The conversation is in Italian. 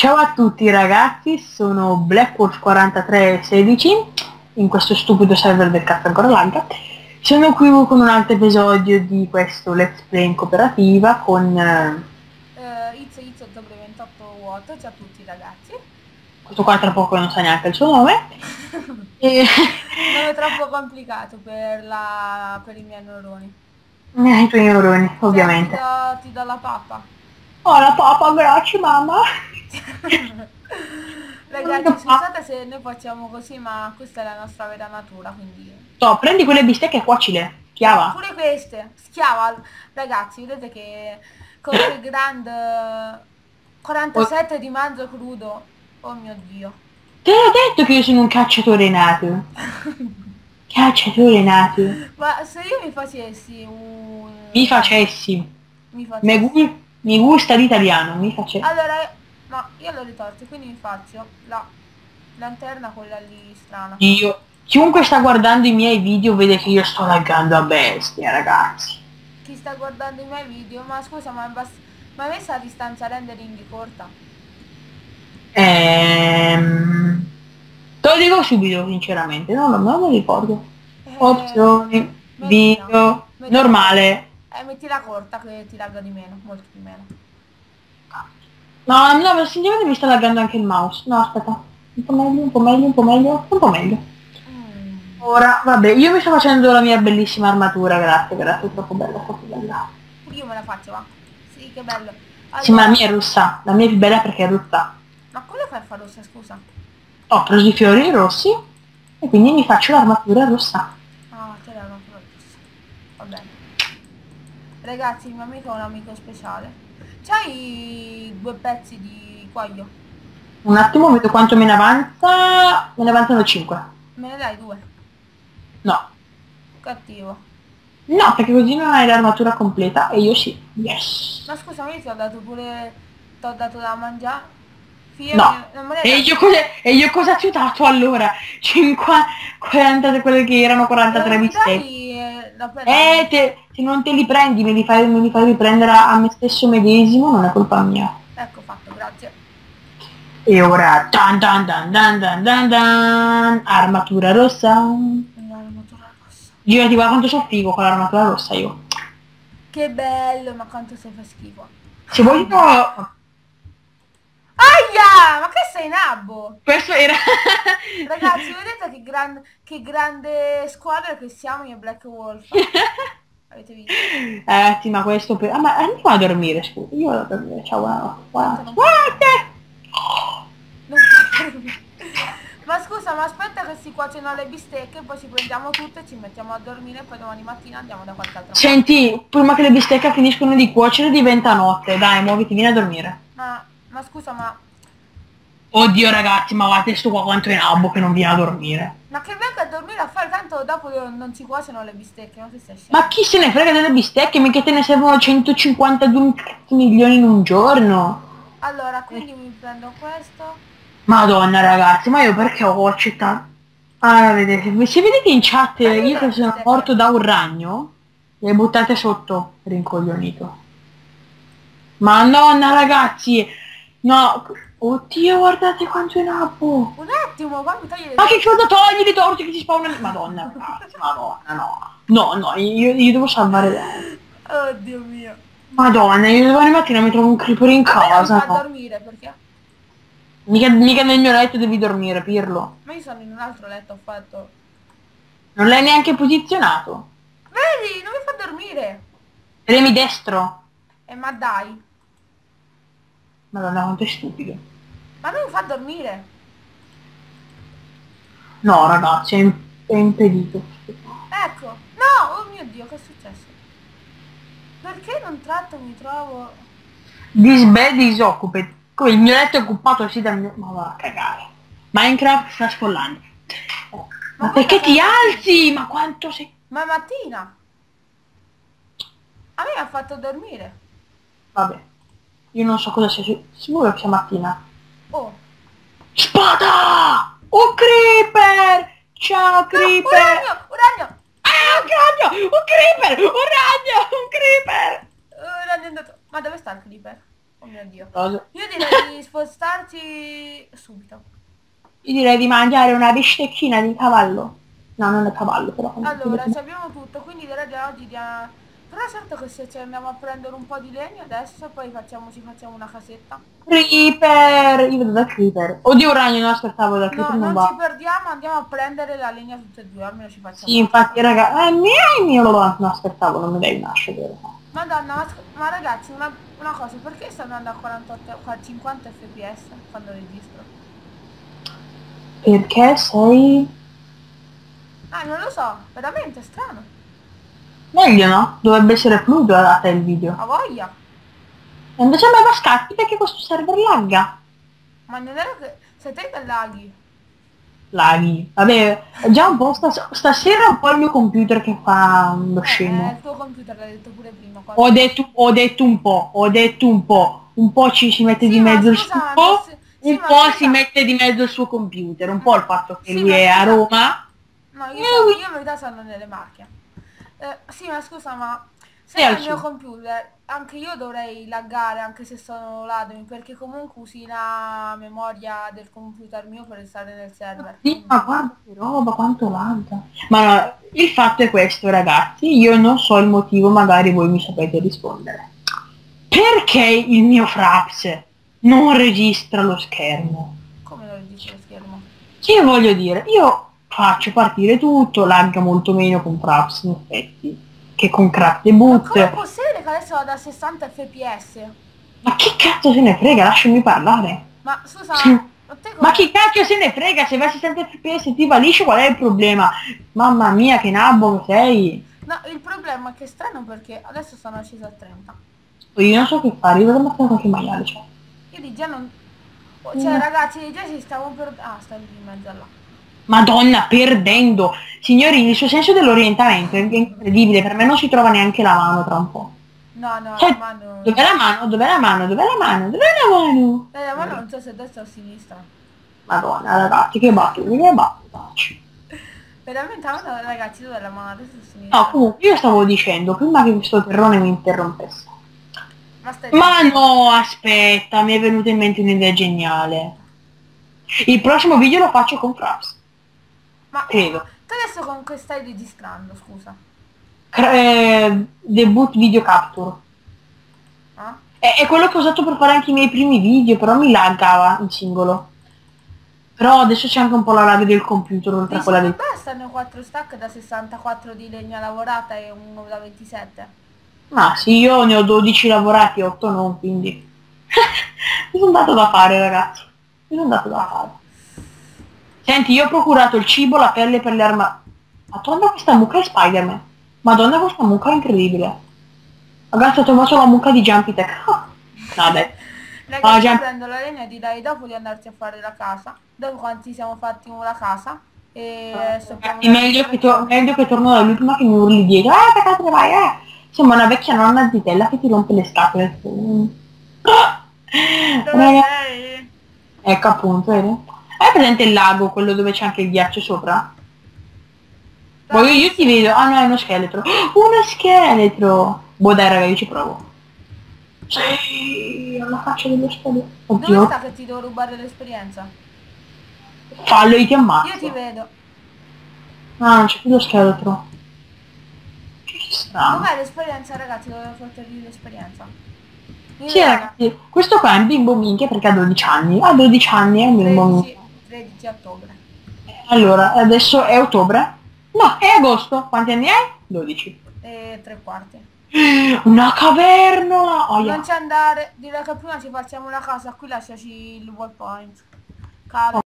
Ciao a tutti ragazzi, sono BlackWolf4316 in questo stupido server del cazzo ancora lagga. Sono qui con un altro episodio di questo Let's Play in cooperativa con Izzo 28 Watt, ciao a tutti ragazzi. questo qua tra poco non sa neanche il suo nome. E... Nome troppo complicato per i miei neuroni. I tuoi neuroni, ovviamente. Ti do la pappa. Oh la papà, grazie mamma. Ragazzi, scusate se noi facciamo così, ma questa è la nostra vera natura, quindi... So, prendi quelle bistecche e cuocile, chiava. Pure queste, schiava. Ragazzi, vedete che con quel grande 47 di manzo crudo. Oh mio Dio. Te l'ho detto che io sono un cacciatore nato. Cacciatore nato. Ma se io mi facessi un... Mi facessi. Mi facessi... Mi gusta l'italiano, mi facessi. Allora, no, io l'ho ritorto, quindi mi faccio la lanterna, quella lì strana. Chiunque sta guardando i miei video vede che io sto laggando a bestia, ragazzi. Chi sta guardando i miei video? Ma scusa, ma hai messo la distanza rendering corta? Te lo dico subito, sinceramente, non me lo ricordo. Opzioni, video, normale. Mettila corta che ti lagga di meno, molto di meno. No, sinceramente mi sta laggando anche il mouse. No, aspetta. Un po' meglio, un po' meglio, un po' meglio, un po' meglio. Ora, vabbè, io mi sto facendo la mia bellissima armatura, grazie, troppo bella, troppo bella. Io me la faccio, va. Sì, che bello. Allora... Sì, ma la mia è rossa, la mia è più bella perché è rossa. Ma come fai a fare rossa, scusa? Ho preso i fiori rossi e quindi mi faccio l'armatura rossa. Ah, c'è l'armatura rossa. Va bene. Ragazzi, il mio amico è un amico speciale. C'hai 2 pezzi di quaglio? Un attimo, vedo quanto me ne avanza. Me ne avanzano 5. Me ne dai 2? No. Cattivo. No, perché così non hai l'armatura completa e io sì. Yes. Ma scusa, ma io ti ho dato pure... Ti ho dato da mangiare? No. E io cosa ti ho dato allora? 40, quelle che erano 43 bistecche. Se non te li prendi, me li fai riprendere a me stesso medesimo, non è colpa mia. Ecco fatto, grazie. E ora dan dan dan dan dan dan dan, armatura rossa. L'armatura rossa. Io ti guarda quanto sono figo con l'armatura rossa io. Che bello, ma quanto sei fa schifo. Se vuoi Aia! Ma che sei nabbo? Questo era... Ragazzi, vedete che grande squadra che siamo io e Black Wolf? Avete visto? Sì, ma questo per... Ah, ma andiamo a dormire, scusa. Io vado a dormire, ciao, buonanotte. Ma scusa, ma aspetta che si cuociono le bistecche, poi ci prendiamo tutte, ci mettiamo a dormire e poi domani mattina andiamo da qualche altra parte. Senti, prima che le bistecche finiscono di cuocere diventa notte. Dai, muoviti, vieni a dormire. Ma scusa, ma... Oddio ragazzi, ma guardate sto qua quanto è nabbo che non viene a dormire. Ma che venga a dormire a fare, tanto dopo non si cuociono le bistecche, non si stai scemo. Ma chi se ne frega delle bistecche, mica te ne servono 152 milioni in un giorno. Allora, quindi mi prendo questo. Madonna ragazzi, ma io perché ho accettato? Ah, vedete, se vedete in chat io che sono morto da un ragno, le buttate sotto, rincoglionito. Madonna ragazzi, no, oddio guardate quanto è nabbo. Un attimo, fammi togliere... Ma che cosa togli le torte che si spawnano? Madonna ragazzi, madonna, no. No, io devo salvare lei. Oddio mio. Madonna, io domani mattina mi trovo un creeper in casa. Ma mi fa dormire, perché? Mica nel mio letto devi dormire, Pirlo. Ma io sono in un altro letto, ho fatto... Non l'hai neanche posizionato. Vedi, non mi fa dormire. Premi destro. Ma dai. Madonna, quanto è stupido. Ma non mi fa dormire. No, ragazzi, è impedito. Ecco. No, oh mio Dio, che è successo? Perché non tratto mi trovo... This bed is occupied. Come il mio letto è occupato sì dal mio... Ma va a cagare. Minecraft sta sfollando. Ma perché ti alzi? Ma quanto sei... Ma è mattina. A me mi ha fatto dormire. Vabbè. Io non so cosa sia... Sicuro che sia mattina. Oh. Spada! Un creeper! Ciao creeper! No, un ragno! Ah, un ragno! Un creeper! Un ragno! Un creeper! Un ragno è andato... Ma dove sta il creeper? Oh mio Dio. Cosa? Io direi di spostarci subito. Io direi di mangiare una bisteccina di cavallo. No, non è cavallo, però. Allora, ci abbiamo tutto, quindi direi di oggi però certo che se ci andiamo a prendere un po' di legno adesso, poi ci facciamo una casetta. Creeper! Io vedo da Creeper. Oddio, un ragno, no, aspettavo da No, Creeper non non ci va. perdiamo, andiamo a prendere la legna tutte e due, almeno ci facciamo Sì, una infatti, casa. raga, mio, no, aspettavo, non mi devi nascere. Madonna, ma ragazzi, una cosa, perché sto andando a 48, 50 fps quando registro? Perché sei... Ah, non lo so, veramente strano. Meglio, no? Dovrebbe essere fluido a te il video. A voglia. E invece a me va scatti perché questo server lagga. Ma non era che... Se te che laghi. Laghi. Vabbè, è già un po' stasera è un po' il mio computer che fa lo È scemo. il tuo computer, l'hai detto pure prima. Ho detto un po', ho detto un po'. Un po' si mette di mezzo il suo, sì, un ma po' scusa. si mette di mezzo il suo computer. Un po' il fatto che Sì, lui ma è a scusa. Roma. No, io in verità sono nelle Marche. Sì, ma scusa, ma se E al nel mio sud. computer anche io dovrei laggare anche se sono ladmi, perché comunque usi la memoria del computer mio per stare nel server. Sì, ma guarda che roba, quanto lagga. Ma no, il fatto è questo, ragazzi, io non so il motivo, magari voi mi sapete rispondere. Perché il mio Fraps non registra lo schermo? Come lo registro lo schermo? Che voglio dire, io faccio partire tutto, lagga molto meno con Fraps in effetti, che con Craft Ma com'è Debut. possibile che adesso vada a 60 fps? Ma chi cazzo se ne frega, lasciami parlare. Ma scusa, Sì. ma te Ma come... chi cacchio se ne frega, se vai a 60 fps ti va liscio, qual è il problema? Mamma mia, che nabbo che sei. No, il problema è che è strano perché adesso sono sceso a 30. Io non so che fare, io devo mettere qualche maiale, cioè. Io di già non... Cioè ragazzi, di già ci stavo per... Ah, stavo in mezzo là. Madonna, perdendo. Signori, il suo senso dell'orientamento è incredibile, per me non si trova neanche la mano tra un po'. No, la Cioè, mano... dov'è la mano? Dov'è la mano? Dov'è la mano? Dov'è la mano? La mano non so se a destra o a sinistra. Madonna, ragazzi, che battute, che battute. Veramente la mano, ragazzi, dove è la mano? A destra o a sinistra? No, comunque, io stavo dicendo, prima che questo terrone mi interrompesse. stai Ma no, aspetta, mi è venuta in mente un'idea geniale. Il prossimo video lo faccio con Fraps. Ma Credo. tu adesso con che stai registrando, scusa? Debut video capture. Ah? È quello che ho usato per fare anche i miei primi video, però mi laggava in singolo. Però adesso c'è anche un po' la lag del computer, oltre a Dici quella che del... bastano 4 stack da 64 di legna lavorata e uno da 27? Ma sì, io ne ho 12 lavorati, 8 non, quindi... Mi sono dato da fare, ragazzi. Mi sono dato da fare. Senti, io ho procurato il cibo, la pelle per le armature. Madonna, questa mucca è Spider-Man. Madonna, questa mucca è incredibile. Ragazzi, ho trovato la mucca di Jumpy Tech. No, dai. Ragazzi, io prendo la legna e direi dopo di andarci a fare la casa. Dopo quando ci siamo fatti la casa. E stoppiamo Meglio che torno da lui prima che mi urli dietro. Perché te ne vai, Sembra una vecchia nonna zitella che ti rompe le scatole. Dove sei? Ecco appunto, vedi? Hai presente il lago, quello dove c'è anche il ghiaccio sopra? Poi io ti vedo. Ah no, è uno scheletro. Uno scheletro! Boh dai raga, io ci provo. Sì, alla faccia dello scheletro. Oddio. Dove sta che ti devo rubare l'esperienza? Fallo, io ti ammazzo. Io ti vedo. Ah, non c'è più lo scheletro. Che strano. Dov'è l'esperienza, ragazzi? Dovevo portargli l'esperienza. Sì ragazzi, questo qua è un bimbo minchia perché ha 12 anni. Ha 12 anni, è un bimbo minchia. 13 ottobre. Allora, adesso è ottobre? No, è agosto. Quanti anni hai? 12. E 3/4. Una caverna! Oh, Non c'è andare, direi che prima ci facciamo la casa, qui lasciaci il waypoint.